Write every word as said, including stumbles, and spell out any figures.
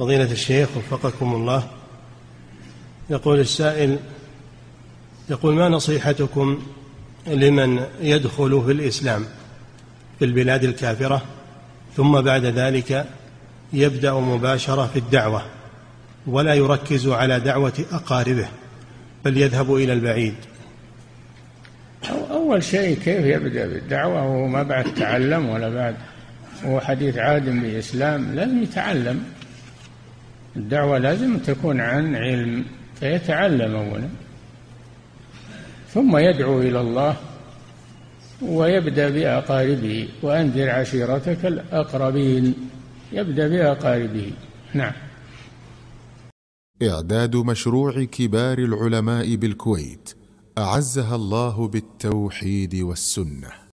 فضيلة الشيخ وفقكم الله، يقول السائل، يقول: ما نصيحتكم لمن يدخل في الإسلام في البلاد الكافرة ثم بعد ذلك يبدأ مباشرة في الدعوة ولا يركز على دعوة أقاربه بل يذهب إلى البعيد؟ أول شيء كيف يبدأ بالدعوة وهو ما بعد تعلم ولا بعد هو حديث عهد بالإسلام؟ لازم يتعلم. الدعوة لازم تكون عن علم، فيتعلم أولا ثم يدعو إلى الله ويبدأ بأقاربه. وأنذر عشيرتك الأقربين، يبدأ بأقاربه. نعم. إعداد مشروع كبار العلماء بالكويت أعزها الله بالتوحيد والسنة.